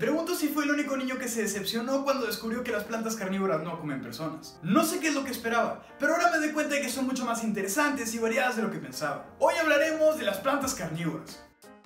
pregunto si fue el único niño que se decepcionó cuando descubrió que las plantas carnívoras no comen personas. No sé qué es lo que esperaba, pero ahora me doy cuenta de que son mucho más interesantes y variadas de lo que pensaba. Hoy hablaremos de las plantas carnívoras.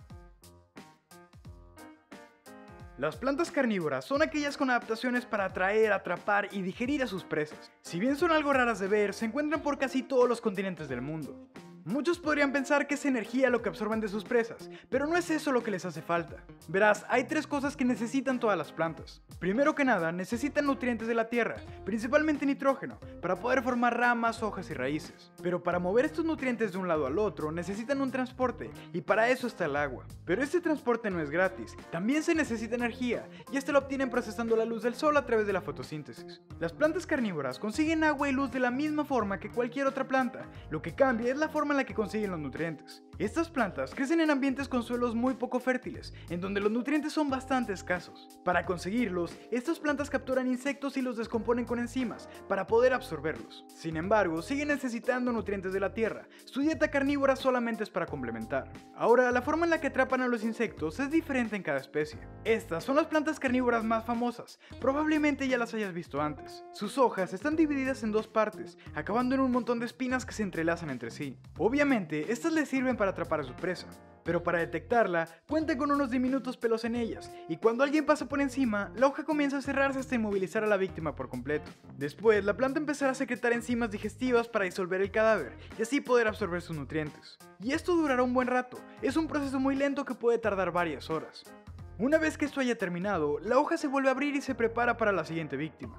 Las plantas carnívoras son aquellas con adaptaciones para atraer, atrapar y digerir a sus presas. Si bien son algo raras de ver, se encuentran por casi todos los continentes del mundo. Muchos podrían pensar que es energía lo que absorben de sus presas, pero no es eso lo que les hace falta. Verás, hay tres cosas que necesitan todas las plantas. Primero que nada, necesitan nutrientes de la tierra, principalmente nitrógeno, para poder formar ramas, hojas y raíces. Pero para mover estos nutrientes de un lado al otro, necesitan un transporte, y para eso está el agua. Pero este transporte no es gratis, también se necesita energía, y esta la obtienen procesando la luz del sol a través de la fotosíntesis. Las plantas carnívoras consiguen agua y luz de la misma forma que cualquier otra planta, lo que cambia es la forma en la que consiguen los nutrientes. Estas plantas crecen en ambientes con suelos muy poco fértiles, en donde los nutrientes son bastante escasos. Para conseguirlos, estas plantas capturan insectos y los descomponen con enzimas para poder absorberlos. Sin embargo, siguen necesitando nutrientes de la tierra. Su dieta carnívora solamente es para complementar. Ahora, la forma en la que atrapan a los insectos es diferente en cada especie. Estas son las plantas carnívoras más famosas, probablemente ya las hayas visto antes. Sus hojas están divididas en dos partes, acabando en un montón de espinas que se entrelazan entre sí. Obviamente, estas les sirven para atrapar a su presa, pero para detectarla, cuentan con unos diminutos pelos en ellas, y cuando alguien pasa por encima, la hoja comienza a cerrarse hasta inmovilizar a la víctima por completo. Después, la planta empezará a secretar enzimas digestivas para disolver el cadáver, y así poder absorber sus nutrientes. Y esto durará un buen rato, es un proceso muy lento que puede tardar varias horas. Una vez que esto haya terminado, la hoja se vuelve a abrir y se prepara para la siguiente víctima.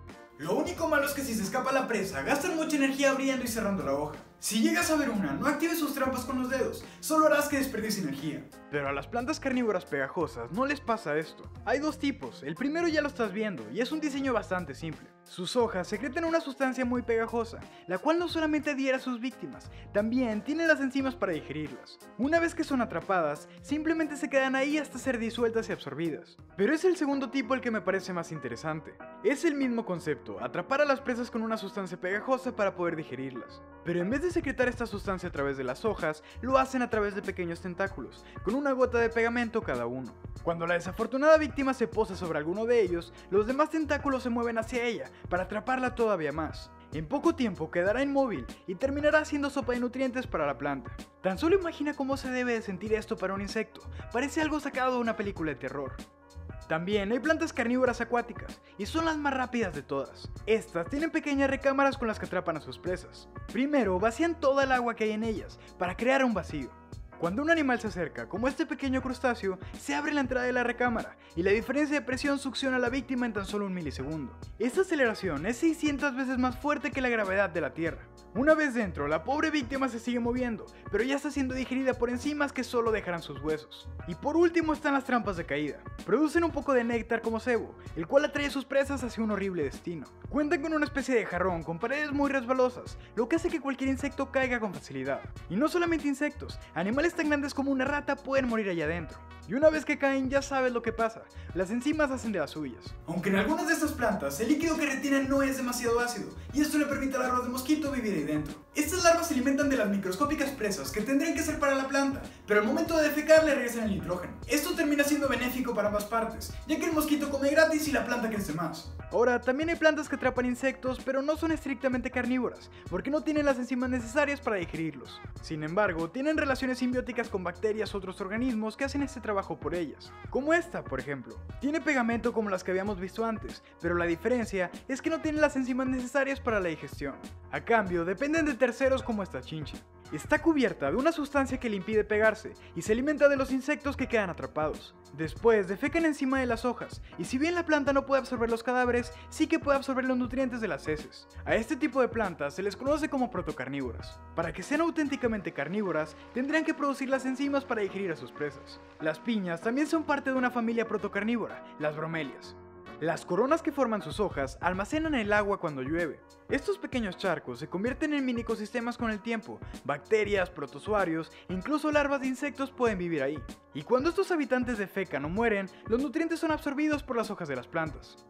Lo único malo es que si se escapa la presa, gastan mucha energía abriendo y cerrando la hoja. Si llegas a ver una, no actives sus trampas con los dedos, solo harás que desperdicie energía. Pero a las plantas carnívoras pegajosas no les pasa esto. Hay dos tipos, el primero ya lo estás viendo y es un diseño bastante simple. Sus hojas secretan una sustancia muy pegajosa, la cual no solamente adhiere a sus víctimas, también tiene las enzimas para digerirlas. Una vez que son atrapadas, simplemente se quedan ahí hasta ser disueltas y absorbidas. Pero es el segundo tipo el que me parece más interesante. Es el mismo concepto, atrapar a las presas con una sustancia pegajosa para poder digerirlas. Pero en vez de secretar esta sustancia a través de las hojas, lo hacen a través de pequeños tentáculos, con una gota de pegamento cada uno. Cuando la desafortunada víctima se posa sobre alguno de ellos, los demás tentáculos se mueven hacia ella, para atraparla todavía más. En poco tiempo quedará inmóvil y terminará haciendo sopa de nutrientes para la planta. Tan solo imagina cómo se debe de sentir esto para un insecto, parece algo sacado de una película de terror. También hay plantas carnívoras acuáticas, y son las más rápidas de todas. Estas tienen pequeñas recámaras con las que atrapan a sus presas. Primero vacían toda el agua que hay en ellas, para crear un vacío. Cuando un animal se acerca, como este pequeño crustáceo, se abre la entrada de la recámara, y la diferencia de presión succiona a la víctima en tan solo un milisegundo. Esta aceleración es 600 veces más fuerte que la gravedad de la Tierra. Una vez dentro, la pobre víctima se sigue moviendo, pero ya está siendo digerida por enzimas que solo dejarán sus huesos. Y por último están las trampas de caída. Producen un poco de néctar como cebo, el cual atrae a sus presas hacia un horrible destino. Cuentan con una especie de jarrón con paredes muy resbalosas, lo que hace que cualquier insecto caiga con facilidad. Y no solamente insectos, animales tan grandes como una rata pueden morir allá adentro. Y una vez que caen ya sabes lo que pasa, las enzimas hacen de las suyas. Aunque en algunas de estas plantas el líquido que retienen no es demasiado ácido, y esto le permite a las larvas de mosquito vivir ahí dentro. Estas larvas se alimentan de las microscópicas presas que tendrían que ser para la planta, pero al momento de defecar le regresan el nitrógeno. Esto termina siendo benéfico para ambas partes, ya que el mosquito come gratis y la planta crece más. Ahora, también hay plantas que atrapan insectos, pero no son estrictamente carnívoras, porque no tienen las enzimas necesarias para digerirlos. Sin embargo, tienen relaciones simbióticas con bacterias u otros organismos que hacen este trabajo por ellas. Como esta, por ejemplo. Tiene pegamento como las que habíamos visto antes, pero la diferencia es que no tiene las enzimas necesarias para la digestión. A cambio, dependen de terceros como esta chincha. Está cubierta de una sustancia que le impide pegarse y se alimenta de los insectos que quedan atrapados. Después defecan encima de las hojas, y si bien la planta no puede absorber los cadáveres, sí que puede absorber los nutrientes de las heces. A este tipo de plantas se les conoce como protocarnívoras. Para que sean auténticamente carnívoras, tendrían que producir las enzimas para digerir a sus presas. Las piñas también son parte de una familia protocarnívora, las bromelias. Las coronas que forman sus hojas almacenan el agua cuando llueve. Estos pequeños charcos se convierten en mini ecosistemas con el tiempo. Bacterias, protozoarios e incluso larvas de insectos pueden vivir ahí. Y cuando estos habitantes defecan o mueren, los nutrientes son absorbidos por las hojas de las plantas.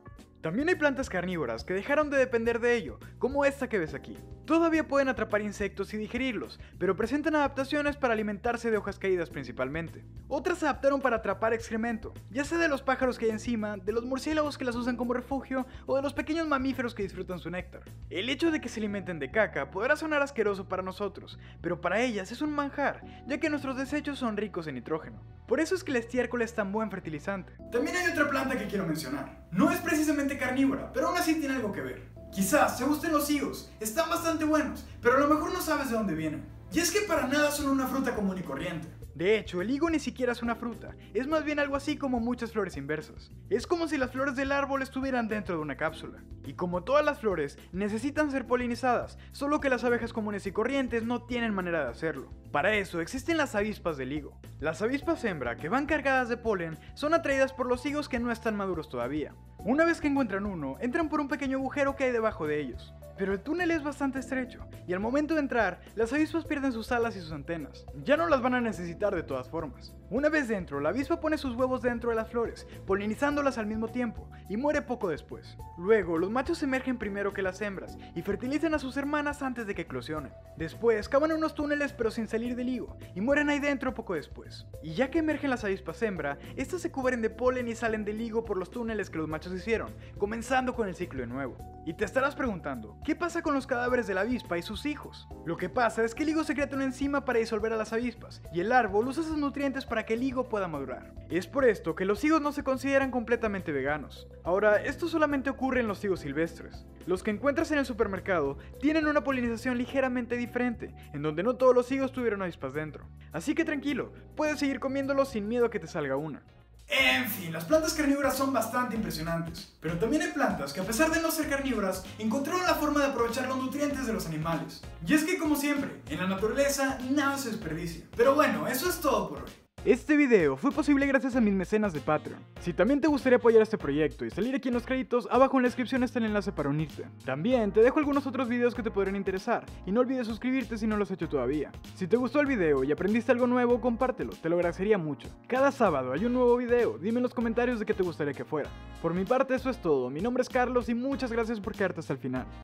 También hay plantas carnívoras que dejaron de depender de ello, como esta que ves aquí. Todavía pueden atrapar insectos y digerirlos, pero presentan adaptaciones para alimentarse de hojas caídas principalmente. Otras se adaptaron para atrapar excremento, ya sea de los pájaros que hay encima, de los murciélagos que las usan como refugio o de los pequeños mamíferos que disfrutan su néctar. El hecho de que se alimenten de caca podrá sonar asqueroso para nosotros, pero para ellas es un manjar, ya que nuestros desechos son ricos en nitrógeno. Por eso es que el estiércol es tan buen fertilizante. También hay otra planta que quiero mencionar. No es precisamente carnívora, pero aún así tiene algo que ver. Quizás te gusten los higos, están bastante buenos, pero a lo mejor no sabes de dónde vienen. Y es que para nada son una fruta común y corriente. De hecho, el higo ni siquiera es una fruta, es más bien algo así como muchas flores inversas. Es como si las flores del árbol estuvieran dentro de una cápsula. Y como todas las flores, necesitan ser polinizadas, solo que las abejas comunes y corrientes no tienen manera de hacerlo. Para eso existen las avispas del higo. Las avispas hembra, que van cargadas de polen, son atraídas por los higos que no están maduros todavía. Una vez que encuentran uno, entran por un pequeño agujero que hay debajo de ellos. Pero el túnel es bastante estrecho, y al momento de entrar, las avispas pierden sus alas y sus antenas. Ya no las van a necesitar de todas formas. Una vez dentro, la avispa pone sus huevos dentro de las flores, polinizándolas al mismo tiempo, y muere poco después. Luego, los machos emergen primero que las hembras, y fertilizan a sus hermanas antes de que eclosionen. Después, cavan en unos túneles pero sin salir del higo, y mueren ahí dentro poco después. Y ya que emergen las avispas hembra, estas se cubren de polen y salen del higo por los túneles que los machos hicieron, comenzando con el ciclo de nuevo. Y te estarás preguntando, ¿qué pasa con los cadáveres de la avispa y sus hijos? Lo que pasa es que el higo secreta una enzima para disolver a las avispas, y el árbol usa esos nutrientes para que el higo pueda madurar. Es por esto que los higos no se consideran completamente veganos. Ahora, esto solamente ocurre en los higos silvestres. Los que encuentras en el supermercado tienen una polinización ligeramente diferente, en donde no todos los higos tuvieron avispas dentro. Así que tranquilo, puedes seguir comiéndolos sin miedo a que te salga una. En fin, las plantas carnívoras son bastante impresionantes, pero también hay plantas que a pesar de no ser carnívoras, encontraron la forma de aprovechar los nutrientes de los animales. Y es que como siempre, en la naturaleza nada se desperdicia. Pero bueno, eso es todo por hoy. Este video fue posible gracias a mis mecenas de Patreon. Si también te gustaría apoyar este proyecto y salir aquí en los créditos, abajo en la descripción está el enlace para unirte. También te dejo algunos otros videos que te podrían interesar, y no olvides suscribirte si no lo has hecho todavía. Si te gustó el video y aprendiste algo nuevo, compártelo, te lo agradecería mucho. Cada sábado hay un nuevo video, dime en los comentarios de qué te gustaría que fuera. Por mi parte eso es todo, mi nombre es Carlos y muchas gracias por quedarte hasta el final.